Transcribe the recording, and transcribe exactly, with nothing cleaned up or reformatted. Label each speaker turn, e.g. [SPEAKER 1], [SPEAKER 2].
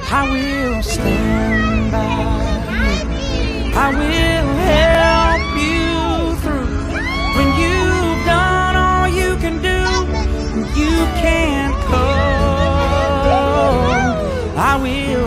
[SPEAKER 1] I will stand by you. I will help you through. When you've done all you can do, and you can't cope, I will